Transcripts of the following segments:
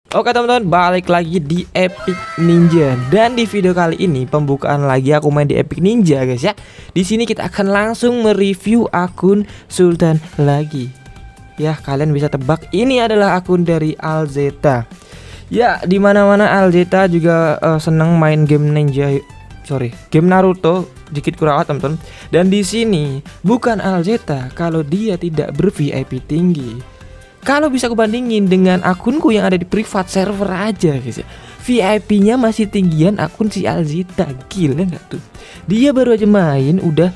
Oke teman-teman, balik lagi di Epic Ninja. Dan di video kali ini pembukaan lagi aku main di Epic Ninja guys ya. Di sini kita akan langsung mereview akun Sultan lagi. Ya, kalian bisa tebak ini adalah akun dari Alzeta. Ya, dimana-mana Alzeta juga senang main game ninja. Game Naruto dikit kurawat teman-teman. Dan di sini bukan Alzeta kalau dia tidak ber-VIP tinggi. Kalau bisa kubandingin dengan akunku yang ada di private server aja guys ya, VIP-nya masih tinggian akun si Alzeta. Gila nggak tuh? Dia baru aja main udah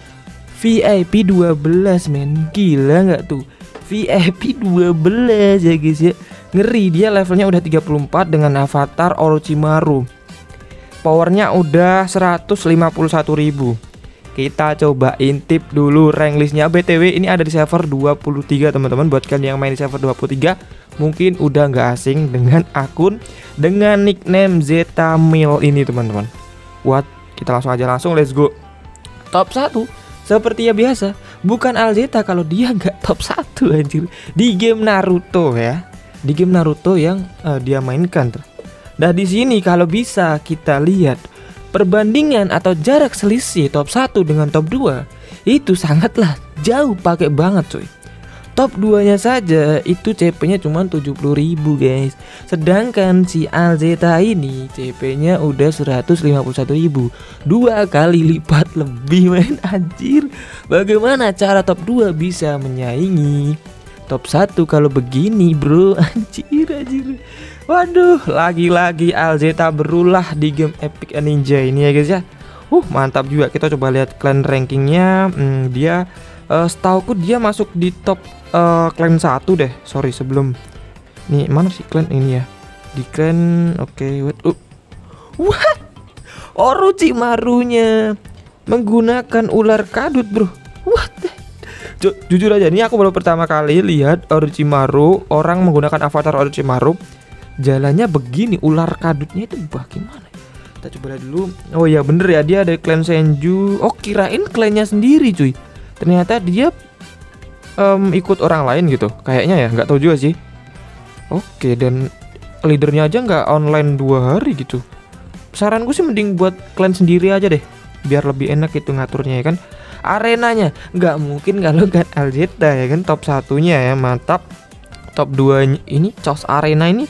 VIP 12 men. Gila nggak tuh? VIP 12 ya guys ya. Ngeri, dia levelnya udah 34 dengan avatar Orochimaru. Powernya udah 151.000. Kita coba intip dulu rank listnya. BTW ini ada di server 23 teman-teman. Buat kalian yang main di server 23 mungkin udah nggak asing dengan akun dengan nickname Zeta Mil ini teman-teman. What? Kita langsung let's go. Top 1 seperti ya biasa, bukan Alzeta kalau dia nggak top 1 anjir. Di game Naruto ya. Di game Naruto yang dia mainkan. Nah di sini kalau bisa kita lihat perbandingan atau jarak selisih top 1 dengan top 2 itu sangatlah jauh, pakai banget cuy. Top 2 nya saja itu CP nya cuma 70.000 guys. Sedangkan si Alzeta ini CP nya udah 151.000, 2 kali lipat lebih men anjir. Bagaimana cara top 2 bisa menyaingi top 1 kalau begini bro? Anjir. Waduh, lagi-lagi Alzeta berulah di game Epic Ninja ini ya guys ya. Mantap juga. Kita coba lihat clan rankingnya. Dia setauku dia masuk di top clan 1 deh. Sorry sebelum. Nih mana sih clan ini ya? Di clan wait. What? Orochimarunya menggunakan ular kadut bro. What? Jujur aja, ini aku baru pertama kali lihat Orochimaru, orang menggunakan avatar Orochimaru jalannya begini, ular kadutnya itu bagaimana? Kita coba lihat dulu. Oh ya bener ya, dia ada klan Senju. Oh kirain klannya sendiri cuy. Ternyata dia ikut orang lain gitu. Kayaknya ya, nggak tahu juga sih. Oke, dan leadernya aja nggak online 2 hari gitu. Saranku sih mending buat klan sendiri aja deh, biar lebih enak itu ngaturnya ya kan. Arenanya nggak mungkin kalau kan Alzeta ya kan, top 1-nya ya mantap. Top 2 ini Chaos Arena ini.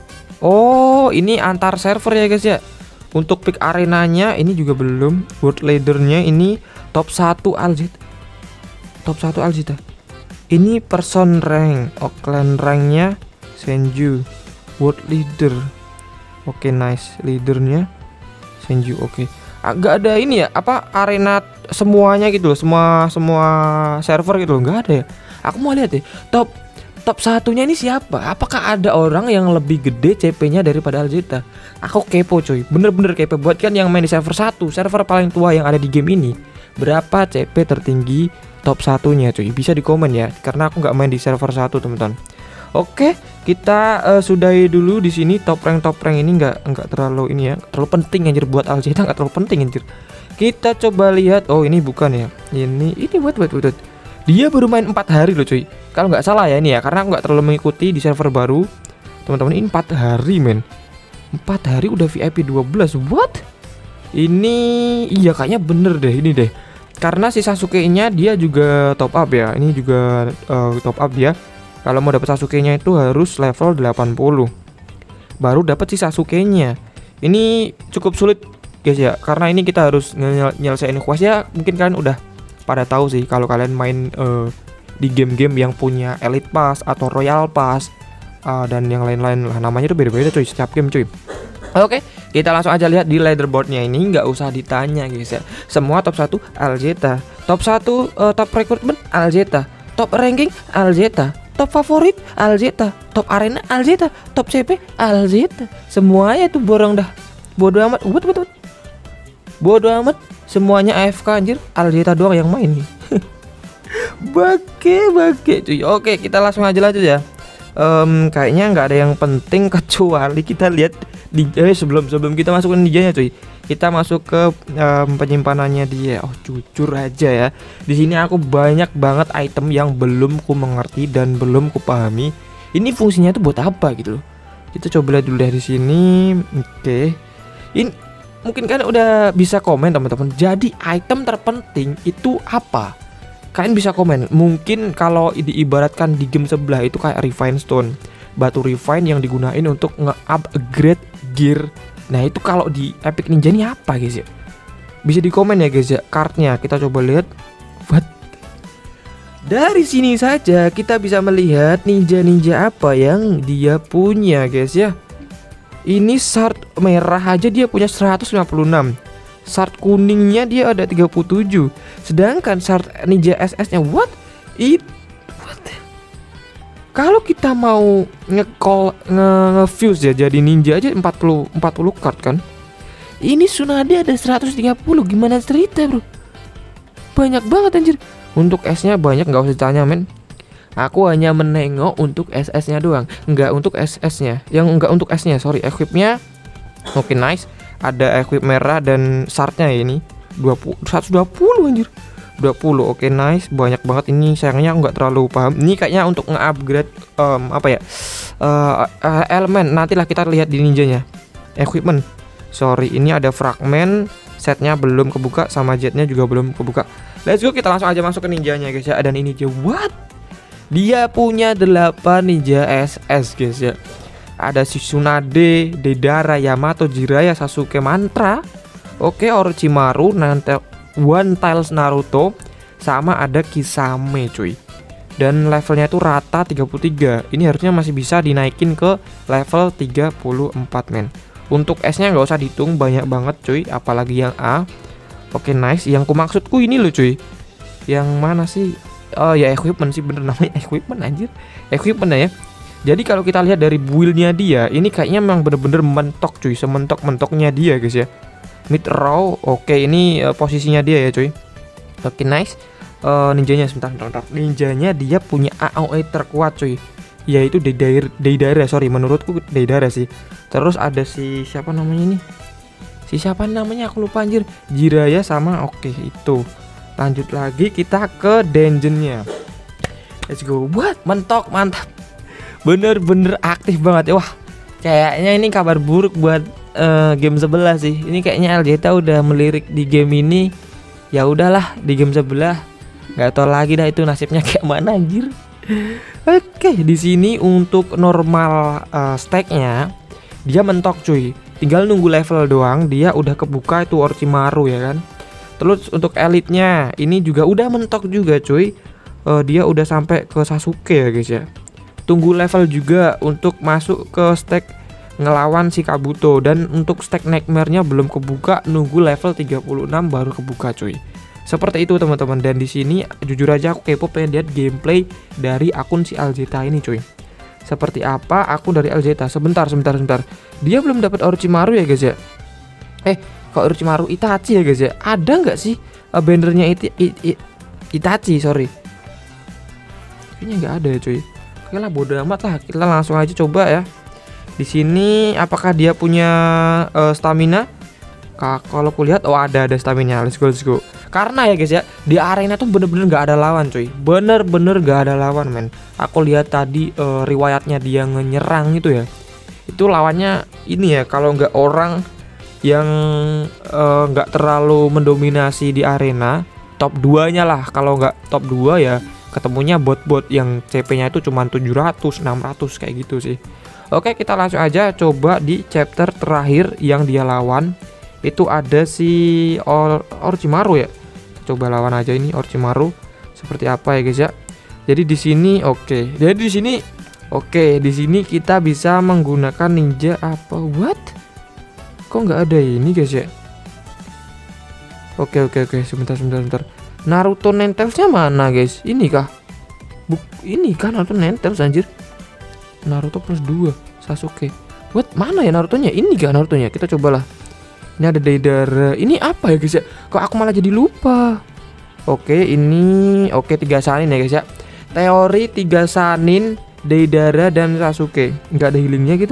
Oh, ini antar server ya guys ya. Untuk pick arenanya ini juga belum. World leadernya ini top 1 Alzeta. Top 1 Alzeta. Ini person rank. Oh, clan ranknya Senju. World leader. Oke, nice. Leadernya Senju. Oke. Agak ada ini ya, apa arena semuanya gitu loh. Semua server gitu loh. Enggak ada ya. Aku mau lihat deh. Top 1-nya ini siapa? Apakah ada orang yang lebih gede CP-nya daripada Alzeta? Aku kepo coy, bener-bener kepo. Buat kan yang main di server 1, server paling tua yang ada di game ini, berapa CP tertinggi top 1-nya coy? Bisa di komen ya, karena aku nggak main di server 1 teman-teman. Oke, kita sudahi dulu di sini. Top rank ini nggak terlalu ini ya, terlalu penting anjir buat Alzeta, nggak terlalu penting anjir. Kita coba lihat. Oh ini bukan ya, ini buat. Dia baru main 4 hari loh cuy. Kalau nggak salah ya ini ya, karena aku nggak terlalu mengikuti di server baru. Teman-teman, ini 4 hari men. 4 hari udah VIP 12. What? Ini iya kayaknya bener deh ini deh. Karena si Sasuke-nya dia juga top up ya. Ini juga top up dia. Kalau mau dapat Sasuke-nya itu harus level 80. Baru dapat si Sasuke-nya. Ini cukup sulit guys ya. Karena ini kita harus nyelesain quest ya. Mungkin kalian udah pada tahu sih kalau kalian main di game-game yang punya Elite Pass atau Royal Pass dan yang lain-lain lah, namanya tuh beda-beda cuy setiap game cuy. Oke, kita langsung aja lihat di leaderboardnya. Ini nggak usah ditanya guys ya, semua top 1 Alzeta, top 1 top recruitment Alzeta, top ranking Alzeta, top favorit Alzeta, top arena Alzeta, top CP Alzeta. Semuanya tuh borong dah, bodoh amat. Bodoh amat, semuanya AFK anjir, Alzeta doang yang main nih. Bake cuy. Oke, kita langsung aja lanjut ya. Kayaknya nggak ada yang penting kecuali kita lihat di sebelum kita masuk ke ninjanya cuy. Kita masuk ke penyimpanannya dia. Oh jujur aja ya, di sini aku banyak banget item yang belum ku mengerti dan belum ku pahami. Ini fungsinya tuh buat apa gitu loh. Kita coba lihat dulu dari sini. Oke. Ini mungkin kan udah bisa komen teman-teman. Jadi item terpenting itu apa? Kalian bisa komen. Mungkin kalau diibaratkan di game sebelah itu kayak refine stone, batu refine yang digunain untuk nge-upgrade gear. Nah itu kalau di Epic Ninja ini apa guys ya? Bisa di komen ya guys ya. Cardnya kita coba lihat. What? Dari sini saja kita bisa melihat ninja-ninja apa yang dia punya guys ya. Ini shard merah aja dia punya 156. Shard kuningnya dia ada 37. Sedangkan shard ninja SS-nya what? Kalau kita mau nge-fuse ya jadi ninja aja 40 card kan. Ini Tsunade ada 130. Gimana cerita bro? Banyak banget anjir. Untuk S-nya banyak, nggak usah ditanya men. Aku hanya menengok untuk SS-nya doang, nggak untuk SS-nya. Yang nggak untuk S-nya, sorry. Equipnya oke nice. Ada equip merah dan shardnya ini 120 anjir. 20 oke nice, banyak banget ini. Sayangnya aku nggak terlalu paham. Ini kayaknya untuk nge-upgrade apa ya? Elemen. Nantilah kita lihat di ninjanya. Equipment. Sorry, ini ada fragmen. Setnya belum kebuka sama jetnya juga belum kebuka. Let's go, kita langsung aja masuk ke ninjanya guys ya. Dan ini dia what? Dia punya 8 ninja SS guys ya. Ada si Tsunade, Deidara, Yamato, Jiraiya, Sasuke, Mantra. Oke, Orochimaru, One Tails Naruto, sama ada Kisame cuy. Dan levelnya itu rata 33. Ini harusnya masih bisa dinaikin ke level 34 men. Untuk S-nya nggak usah dihitung, banyak banget cuy, apalagi yang A. Oke nice, yang maksudku ini loh cuy. Yang mana sih? Oh ya equipment sih, bener namanya equipment anjir. Equipment ya. Jadi kalau kita lihat dari build-nya dia, ini kayaknya memang bener-bener mentok cuy, sementok-mentoknya dia guys ya. Mid row, oke ini posisinya dia ya cuy. Oke nice. Ninjanya sebentar. Ninjanya dia punya AOE terkuat cuy, yaitu Deidara, sorry menurutku Deidara sih. Terus ada si siapa namanya ini? Si siapa namanya aku lupa anjir. Jiraiya sama oke itu. Lanjut lagi kita ke dungeonnya. Let's go. What? Mentok, mantap. Bener-bener aktif banget ya. Wah, kayaknya ini kabar buruk buat game sebelah sih. Ini kayaknya Aljeta udah melirik di game ini. Ya udahlah, di game sebelah nggak tahu lagi dah itu nasibnya kayak mana anjir. Oke, di sini untuk normal stacknya dia mentok cuy. Tinggal nunggu level doang, dia udah kebuka itu Orochimaru ya kan. Terus untuk elitnya ini juga udah mentok juga cuy. Dia udah sampai ke Sasuke ya guys ya. Tunggu level juga untuk masuk ke stack ngelawan si Kabuto. Dan untuk stack Nightmare-nya belum kebuka, nunggu level 36 baru kebuka cuy. Seperti itu teman-teman. Dan di sini jujur aja aku kepo pengen lihat gameplay dari akun si Aljeta ini cuy. Seperti apa aku dari Aljeta. Sebentar. Dia belum dapat Orochimaru ya guys ya. Kok Orochimaru Itachi ya guys ya. Ada nggak sih bannernya Itachi, sorry. Kayaknya nggak ada ya cuy. Oke lah bodo amat lah. Kita langsung aja coba ya. Di sini apakah dia punya stamina? Kalau kulihat ada stamina. Let's go. Karena ya guys ya, di arena tuh bener-bener nggak ada lawan cuy. Bener-bener nggak ada lawan men. Aku lihat tadi riwayatnya dia nyerang itu ya. Itu lawannya ini ya, kalau nggak orang yang nggak terlalu mendominasi di arena, top 2-nya lah. Kalau nggak top 2 ya ketemunya bot-bot yang CP-nya itu cuma 700, 600 kayak gitu sih. Oke, kita langsung aja coba di chapter terakhir yang dia lawan. Itu ada si Orochimaru ya. Coba lawan aja ini Orochimaru. Seperti apa ya guys ya. Jadi di sini oke. Jadi di sini oke, di sini kita bisa menggunakan ninja apa? What? Kok nggak ada ini guys ya? Oke. Sebentar. Naruto Ninetales-nya mana guys? Ini kah? Ini kan Naruto Ninetales anjir. Naruto plus 2 Sasuke. What? Mana ya Narutonya? Ini gak Narutonya? Kita cobalah. Ini ada Deidara. Ini apa ya guys ya? Kok aku malah jadi lupa. Oke, ini 3 Sanin ya guys ya. Teori 3 Sanin, Deidara dan Sasuke. Nggak ada healingnya gitu.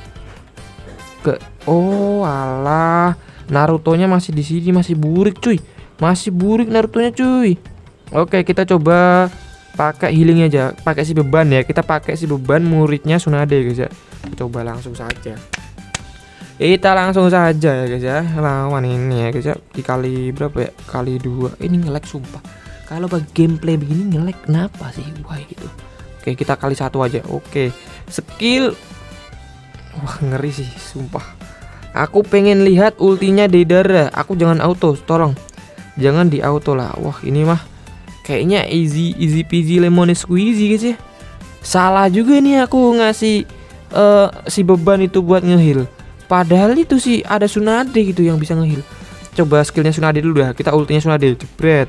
Oh alah, Narutonya masih di sini, masih burik cuy. Masih burik Narutonya cuy. Oke, kita coba pakai healing aja, pakai si beban ya. Kita pakai si beban muridnya Tsunade guys ya. Coba langsung saja. Kita langsung saja ya guys ya, lawan ini ya guys ya. Dikali berapa ya? Kali 2. Ini nge-lag sumpah. Kalau bagi gameplay begini nge-lag kenapa sih? Wah gitu. Oke, kita kali 1 aja. Oke. Skill. Wah, ngeri sih sumpah. Aku pengen lihat ultinya Deidara. Aku jangan auto, tolong. Jangan di auto lah. Wah, ini mah kayaknya easy peasy lemon squeezy guys ya. Salah juga nih aku ngasih si beban itu buat ngeheal. Padahal itu sih ada Tsunade gitu yang bisa ngeheal. Coba skillnya Tsunade dulu dah. Kita ultinya Tsunade. Jebret.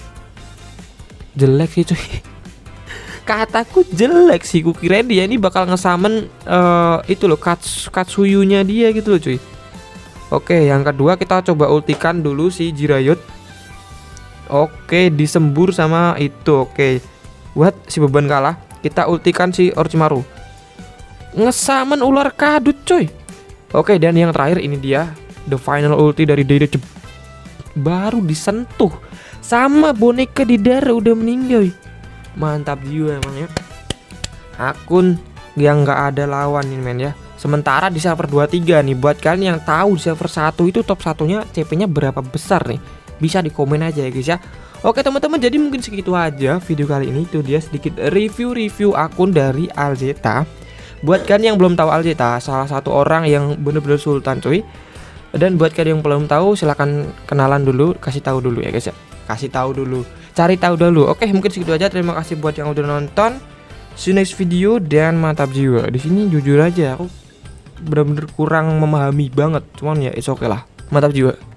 Jelek sih cuy. Kataku jelek sih. Kukira dia ini bakal ngesamen itu loh Katsuyunya dia gitu loh cuy. Oke, yang kedua kita coba ultikan dulu si Jiraiya. Oke, disembur sama itu. Oke. Buat si beban kalah, kita ultikan si Orochimaru. Ngesamen ular kadut coy. Oke, dan yang terakhir ini dia the final ulti dari Deidara. Baru disentuh sama boneka Deidara udah meninggal. Mantap juga emang ya. Akun yang nggak ada lawan ini men ya. Sementara di server 23 nih, buat kalian yang tahu di server 1 itu top 1-nya CP-nya berapa besar nih, bisa di komen aja ya guys ya. Oke teman-teman, jadi mungkin segitu aja video kali ini. Itu dia sedikit review akun dari Alzeta. Buat kalian yang belum tahu, Alzeta salah satu orang yang bener-bener sultan cuy. Dan buat kalian yang belum tahu, silahkan kenalan dulu, kasih tahu dulu ya guys ya. Kasih tahu dulu, cari tahu dulu. Oke, mungkin segitu aja. Terima kasih buat yang udah nonton. See you next video dan mantap jiwa. Di sini jujur aja aku bener-bener kurang memahami banget, cuman ya it's okay lah. Mantap jiwa.